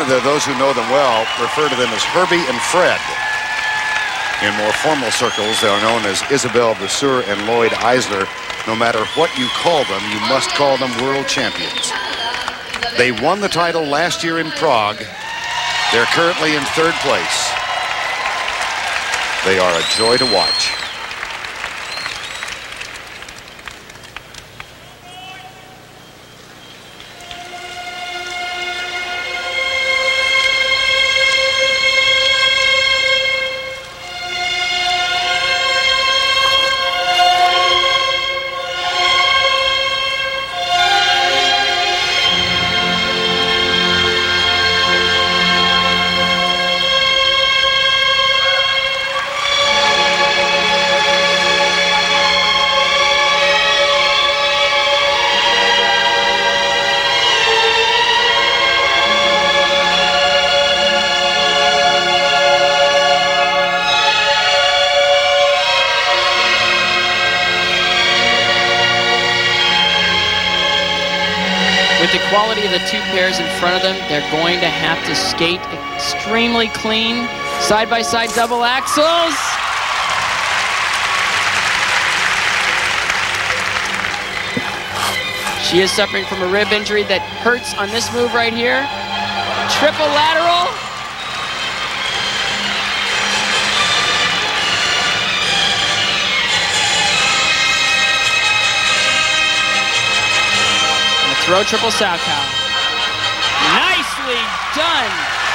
those who know them well refer to them as Herbie and Fred. In more formal circles, they are known as Isabelle, Brasseur, and Lloyd Eisler. No matter what you call them, you must call them world champions. They won the title last year in Prague. They're currently in 3rd place. They are a joy to watch. With the quality of the two pairs in front of them, they're going to have to skate extremely clean. Side-by-side double axels. She is suffering from a rib injury that hurts on this move right here. Triple lateral. Throw triple Salchow. Nicely done.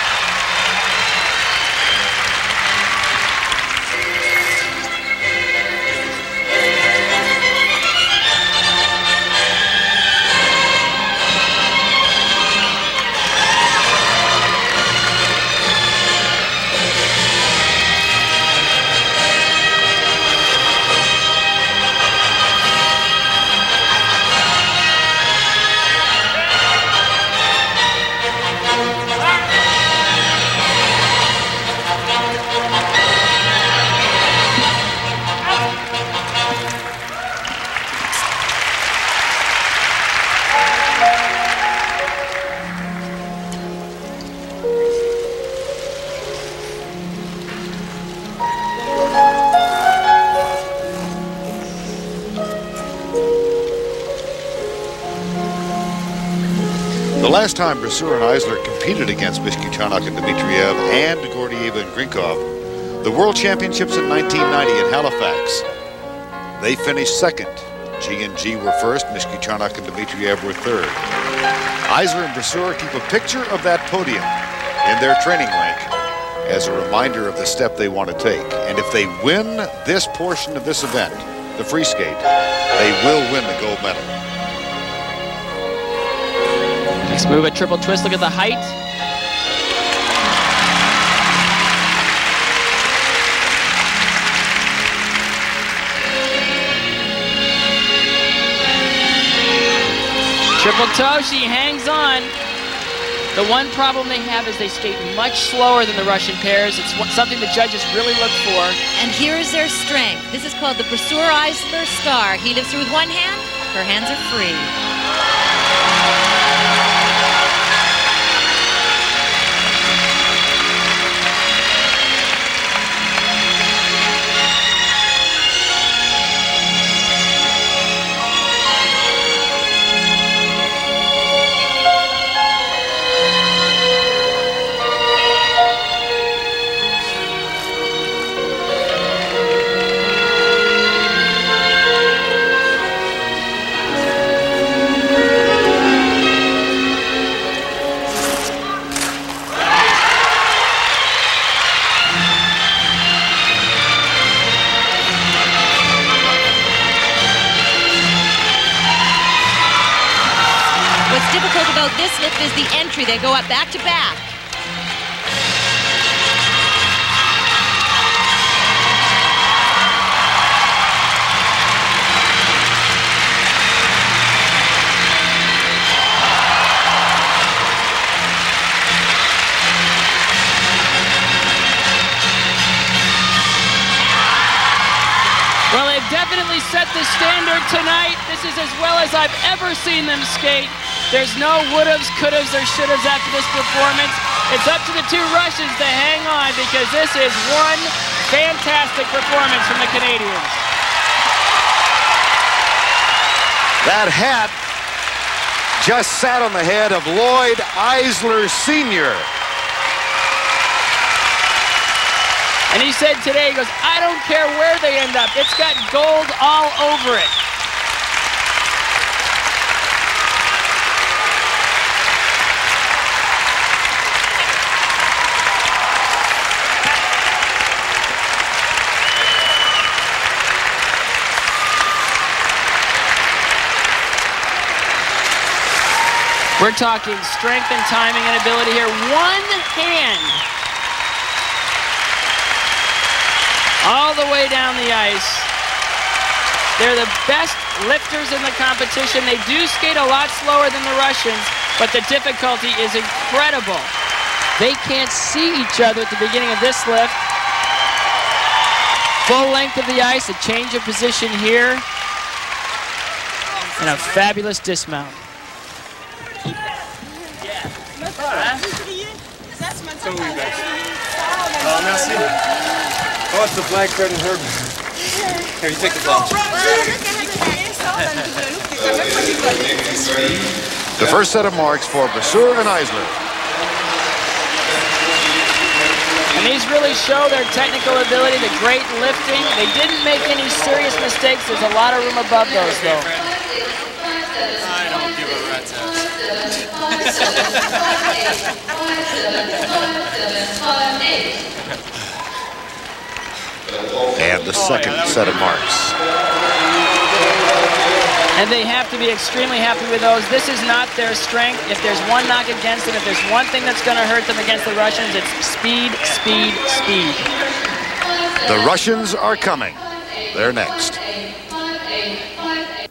The last time Brasseur and Eisler competed against Mishkuchanak and Dmitriev and Gordieva and Grinkov, the World Championships in 1990 in Halifax, they finished 2nd. G and G were 1st, Mishkuchanak and Dmitriev were 3rd. Eisler and Brasseur keep a picture of that podium in their training rink as a reminder of the step they want to take. And if they win this portion of this event, the free skate, they will win the gold medal. Next move, a triple twist. Look at the height. Triple toe, she hangs on. The one problem they have is they skate much slower than the Russian pairs. It's something the judges really look for. And here is their strength. This is called the Brasseur Eisler star. He lifts her with one hand, her hands are free. This lift is the entry. They go up back to back. Well, they've definitely set the standard tonight. This is as well as I've ever seen them skate. There's no would-haves, could-haves, or should-haves after this performance. It's up to the two Russians to hang on because this is one fantastic performance from the Canadians. That hat just sat on the head of Lloyd Eisler Sr. And he said today, he goes, I don't care where they end up. It's got gold all over it. We're talking strength and timing and ability here. One hand all the way down the ice. They're the best lifters in the competition. They do skate a lot slower than the Russians, but the difficulty is incredible. They can't see each other at the beginning of this lift. Full length of the ice, a change of position here, and a fabulous dismount. Oh, merci. Oh, it's the black bread and herb. Here, you take the ball. The first set of marks for Brasseur and Eisler. And these really show their technical ability, the great lifting. They didn't make any serious mistakes. There's a lot of room above those, though. I don't give a rat's ass. And the second set of marks. And they have to be extremely happy with those. This is not their strength. If there's one knock against them, if there's one thing that's going to hurt them against the Russians, it's speed, speed, speed. The Russians are coming. They're next.